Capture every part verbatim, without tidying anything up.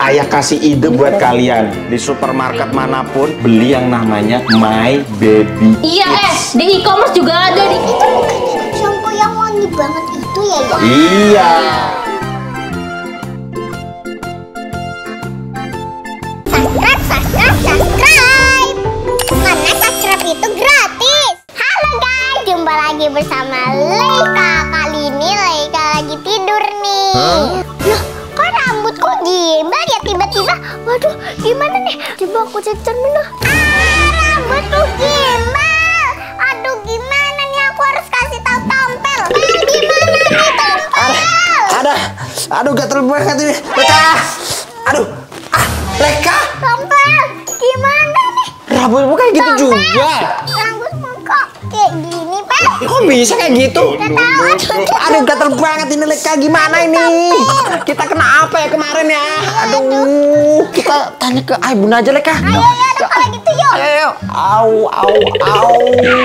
ayah kasih ide buat kalian. Di supermarket manapun beli yang namanya My Baby. Iya, eh di e-commerce juga ada di. Itu bukan shampoo yang wangi banget itu ya, ya? Iya. Subscribe, subscribe, subscribe. Karena subscribe itu gratis. Halo guys, jumpa lagi bersama Leika. Kali ini Leika lagi tidur nih. Huh? Loh, kok rambutku gimbal ya tiba-tiba? Waduh, gimana nih? Coba aku cek cermin. Ah, rambutku gimbal. Aduh, gimana nih? Aku harus kasih tahu Tompel. Eh, gimana nih Tompel? Aduh, aduh gatel banget ini. Leka, aduh, ah, Leka. Tompel, gimana nih? Rambutmu kayak gitu Tompel, juga. rambutmu kok kayak gini, Pel? Kok bisa kayak gitu? Gak tahu, aduh. Aduh gatel banget ini Leka, gimana ini? Kita kena apa ya kemarin ya? Aduh, kita tanya ke Ay Bunda aja Leka. Ayo, ya, udah kalau gitu yuk. Ayo, ayo. Au, au, au.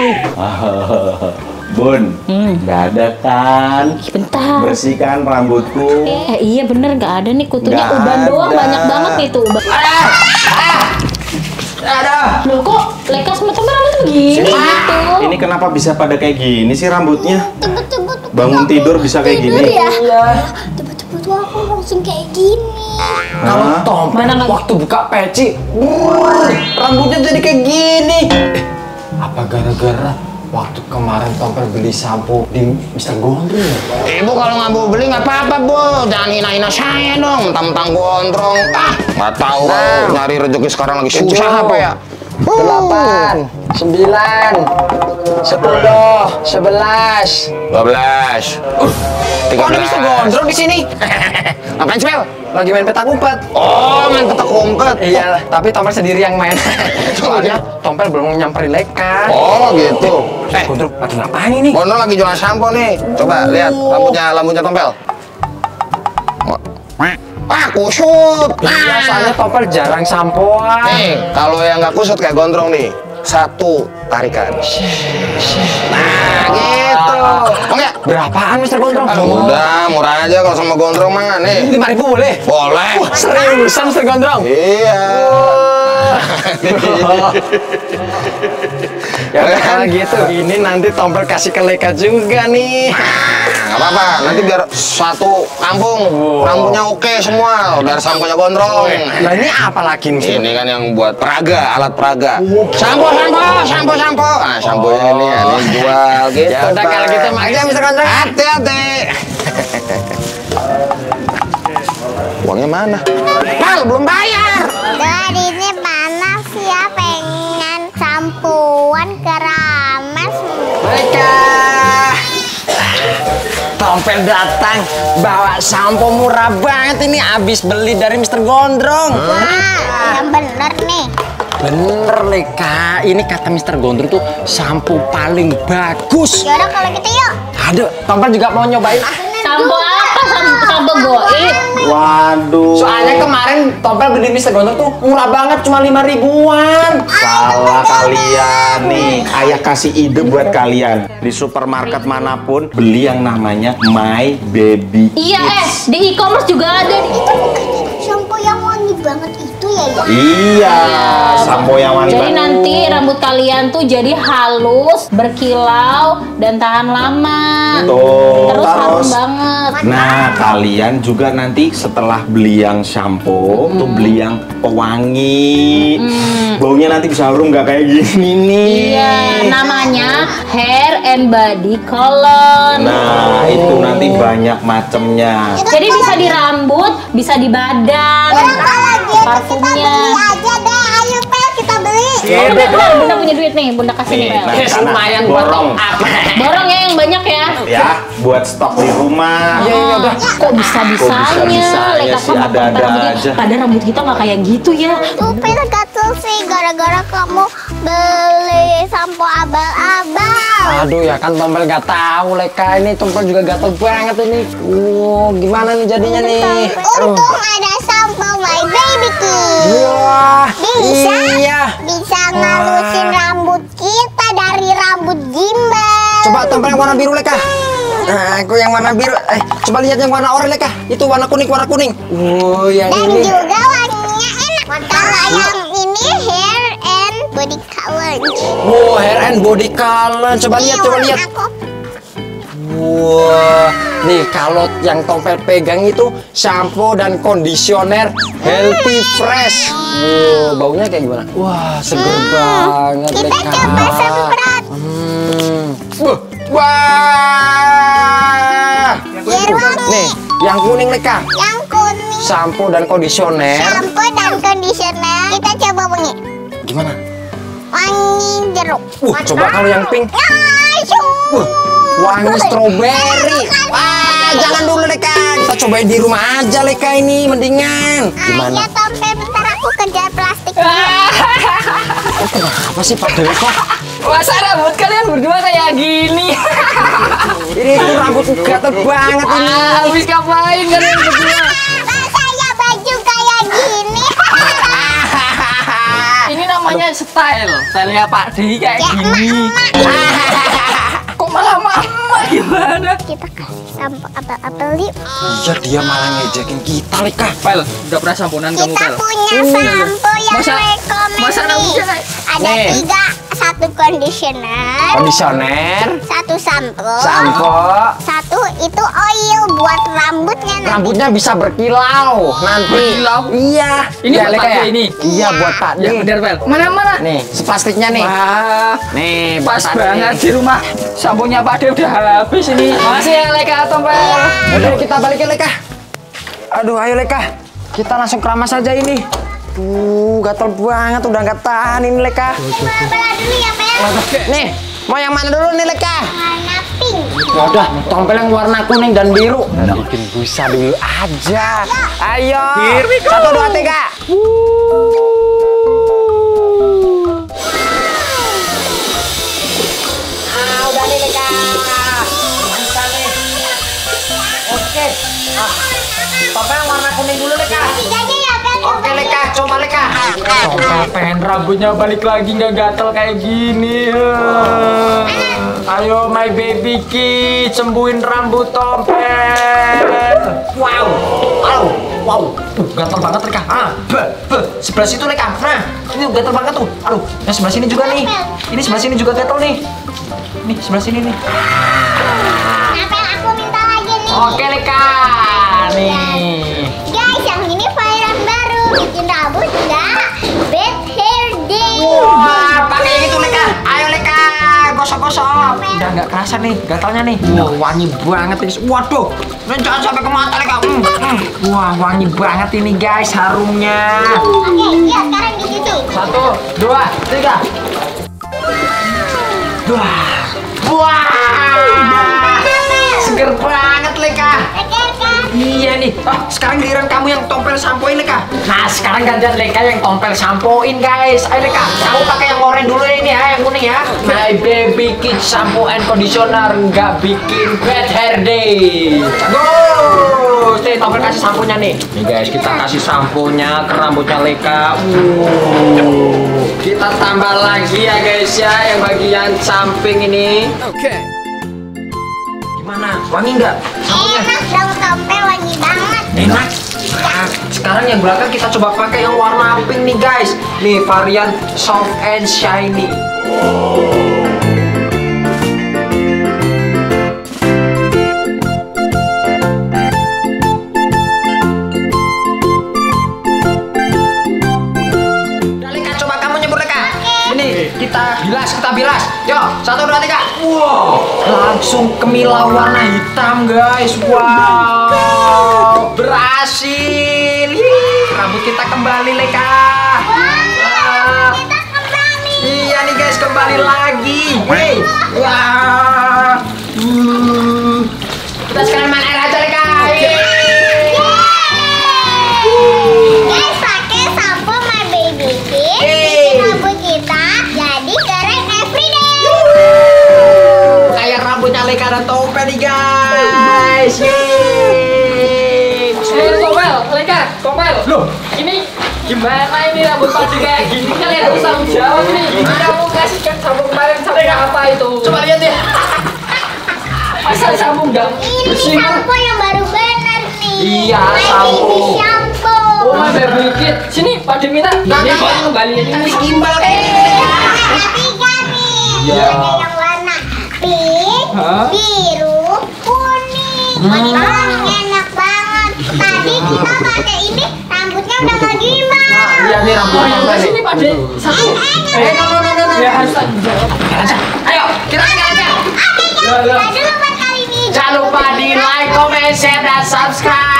Bun, nggak ada kan? Bentar. Bersihkan rambutku. Eh iya bener nggak ada nih kutunya. Nggak Uban doang ada. banyak banget nih tuh uban. Aduh. Loh kok Leka sama Tompel rambut begini gitu? Ini kenapa bisa pada kayak gini sih rambutnya? Tiba-tiba tuh Bangun aku tidur bisa kayak tidur gini? ya? Iya. Tiba-tiba tuh aku langsung kayak gini. Kalau Hah? Tompel Mana nggak- waktu buka peci, wuh, rambutnya jadi kayak gini. Eh, apa gara-gara waktu kemarin Tompel beli sampo di Mister Gondrong ya? Ibu kalau nggak mau beli nggak apa-apa, Bu. Jangan hina-hina saya dong, mentang-mentang gondrong. Ah, nggak tahu kalau nyari rezeki sekarang lagi susah apa ya? Delapan, sembilan, sepuluh, sebelas. dua belas. Kok ada Mister Gondrong di sini? Ngapain sih, Bel? Lagi main petak umpet. Oh, main petak umpet. Iya, tapi Tompel sendiri yang main. Soalnya Tompel belum nyamperin Leka. Oh, gitu. Eh, Gondrong lagi ngapain ini? Gondrong lagi jualan sampo nih. Coba lihat rambutnya, rambutnya Tompel. Ah, kusut. Iya, soalnya Tompel jarang sampoan. Nih, kalau yang nggak kusut kayak gondrong nih, satu tarikan. Nah, gitu. Mau nggak? Berapaan Mister Gondrong? Udah, murah aja kalau sama gondrong mah nih. lima ribu boleh? Boleh. Seriusan Mister Gondrong? Iya. Ya udah kalau gitu, ini nanti Tompel kasih ke Leka juga nih. Nggak apa-apa, nanti biar satu kampung rambutnya oke semua dari samponya gondrong. Nah ini apa lagi nih? Ini kan yang buat peraga, alat peraga. Sampo, sampo, sampo, sampo. Ah, samponya ini, ini jual gitu. Ya udah kalau gitu makasih ya Mister Gondrong. Hati-hati. Uangnya mana? Pal, belum bayar. Dari ini panas ya, pengen sampuan keramas. Leka, Tompel datang bawa sampo murah banget ini, abis beli dari Mister Gondrong. Wah, yang bener nih. Bener Leka, ini kata Mister Gondrong tuh sampo paling bagus. Yaudah kalau gitu yuk. Aduh, Tompel juga mau nyobain ah. Sampo apa? Sampo, sampo goib. Waduh. Soalnya kemarin Tompel beli di Mister Gondrong tuh murah banget, cuma lima ribuan. Salah kalian nih. Ayah kasih ide buat kalian. Di supermarket manapun beli yang namanya My Baby. Iya eh di e-commerce juga ada di. Itu bukan shampoo yang wangi banget itu ya, ya? Iya, sampo yang wangi Jadi banget. nanti rambut kalian tuh jadi halus, berkilau, dan tahan lama. Tuh, Terus harum terus. banget. Nah, kalian juga nanti setelah beli yang shampoo, tuh beli yang pewangi. Baunya nanti bisa harum nggak kayak gini nih. Iya, namanya hair and body cologne. Nah, itu nanti banyak macemnya. Jadi bisa di rambut, bisa di badan. Yaudah kalau gitu kita Parfumnya. beli aja deh. Ayo Pel, kita beli. Oh, bener, bener, Bunda punya duit nih, Bunda kasih nih, Nih, Pel. nah, Yes, karena lumayan buat borong. top up. Borong ya yang banyak ya. Ya, buat stok di rumah. Iya, iya, udah. Kok bisa-bisanya Kok bisa-bisanya Leka sih, sama ada-ada Tompel rambutnya. aja. Padahal rambut kita nggak kayak gitu ya. Tuh Pel gatel sih gara-gara kamu beli sampo abal-abal. Aduh ya kan Tompel gak tahu Leka, ini Tompel juga gatel banget ini. Wow, gimana nih jadinya nih? Aduh. Untung ada sampo My Baby Key. Wah, Bisa, iya. bisa ngalusin rambut kita dari rambut gimbal. Coba Tompel yang warna biru Leka. Nah, aku yang warna biru. Eh, coba lihat yang warna oranye Leka. Itu warna kuning, warna kuning. Oh, yang Dan ini. juga yang ini hair and body color. Wow, hair and body color. Coba lihat, coba lihat. Aku Wah, nih kalau yang Tompel pegang itu shampoo dan kondisioner Healthy Fresh. Wow, baunya kayak gimana? Wah, seger banget. kita Leka. coba semprot. Hmm. Wah, wah. Biar wangi. Nih, yang kuning Leka. Yang kuning Shampoo dan kondisioner. shampoo dan conditioner. Kita coba wangi. Gimana? Wangi jeruk. Uh, coba kalau yang pink. Asyuh. Wah, wangi stroberi. Wah, jangan dulu Leka. Kita cobain di rumah aja Leka ini mendingan. Ayo Gimana? Tompel, bentar aku kejar plastik. Oh, kenapa sih Pak Deko? Masa rambut kalian berdua kayak gini? Ini tuh rambut gatel banget ini. Ah, habis ngapain kalian berdua? Rasanya baju kayak gini. Ini namanya style, stylenya Pak D kayak Ya, gini. Kok malah mama gimana? Kita kasih sampo apel-apel yuk. Iya, dia malah ngejekin kita Leka. Pel, udah pernah samponan kamu Kita Pel? punya sampo yang Masa- rekomen masa nih. rambutnya kayak- Ada Nih. tiga, satu conditioner, Kondisioner, satu sampo, sampo, satu itu oil buat rambutnya nanti. rambutnya bisa berkilau nanti. Berkilau? Iya. Ini Ya, buat Leka Pak D ya? ini? Iya, buat Pak D. Ya bener Pel. Mana mana? Nih, seplastiknya nih. Wah, Nih, buat pas Pak D. banget di rumah. Samponya Pak D udah habis ini. Makasih ya Leka Tompel. Udah, kita balikin Leka. Aduh, ayo Leka. Kita langsung keramas aja ini. Tuh, gatel banget, udah nggak tahan ini Leka. Belah dulu ya, Pel. Nih, mau yang mana dulu nih Leka? Warna pink. Ya udah, Tompel yang warna kuning dan biru. Bikin busa dulu aja. Ayo. Satu, dua, tiga. Ah, udah nih Leka. Bisa nih. Oke. Ah, Tompel yang warna kuning dulu Leka. Jadi ya, Pel. Oke Leka, coba Leka. Tompel pengen rambutnya balik lagi nggak gatel kayak gini. Ayo my baby kid, sembuhin rambut Tompel. Wow, wow, wow, uh, gatel banget Leka. Ah, be, be, sebelah situ Leka. Nah, ini gatel banget tuh. Aduh, yang sebelah sini juga nih. Ini sebelah sini juga gatel nih. Nih, sebelah sini nih. Nah, Pel, aku minta lagi nih. Oke Leka, nih. Guys, yang ini varian baru. Bikin rambut nggak bad hair day. Wah, pakai yang itu Leka. Ayo Leka, gosok-gosok. Udah nggak kerasa nih, gatalnya nih. Wah, wangi banget ini. Waduh, ini jangan sampai ke mata Leka. Hmm, hmm. Wah, wangi banget ini guys, harumnya. Oke, yuk sekarang di situ. Satu, dua, tiga. Wah, wah, seger banget Leka. Oke, kan? Iya nih. Ah, sekarang giliran kamu yang Tompel sampoin Leka. Nah sekarang gantian Leka yang Tompel sampoin guys. Ayo Leka, Kamu pakai yang oranye dulu ini ya, yang kuning ya. my baby kid shampoo and conditioner nggak bikin bad hair day. Go. Nih Tompel kasih samponya nih. Nih guys, kita kasih samponya ke rambutnya Leka. Uh. Kita tambah lagi ya guys ya yang bagian samping ini. Gimana? Wangi nggak? Samponya? Enak dong, Tompel, wangi banget. Enak. Nah, sekarang yang belakang kita coba pakai yang warna pink nih guys. Nih varian soft and shiny. Udah Leka, coba kamu nyebur Leka. Ini kita bilas, kita bilas. Yuk, satu dua tiga. Wow, langsung kemilau warna hitam guys. Wow, berhasil. Ih, rambut kita kembali Leka. Wah, Kita kembali. iya nih guys, kembali lagi. Hey, wah. Hmm. Kita sekarang main air aja Leka. Guys, pakai sampo my baby kid. Yeay. Bikin rambut kita jadi keren everyday. Kayak rambutnya Leka dan Tompel nih guys. Yeay. Eh Tompel, Leka, Tompel. Loh, Ini gimana ini rambut padi kayak gini? Kalian harus tanggung jawab nih. Kamu kasih kan sampo kemarin sampo apa itu? coba lihat ya. Masa sampo nggak Ini bersih? sampo yang baru bener nih. Iya, My sampo. baby shampoo. Oh Sama baby kit. Sini Pak De minta. Ini kok kembaliin ini. Gimbal Ada tiga nih. Ya. Ada yang warna pink, Hah? biru, kuning. Warna enak banget. Tadi kita pakai ini rambutnya udah nggak gimbal. Iya nih Oh rambut ya udah nih. sini Pak De. Satu. Eh, no, no, no, no, no. Ya harus tanggung jawab. Ayo, kita aja aja. Oke, Ya, ya. kita dulu buat kali ini. Jangan lupa di like, comment, share, dan subscribe.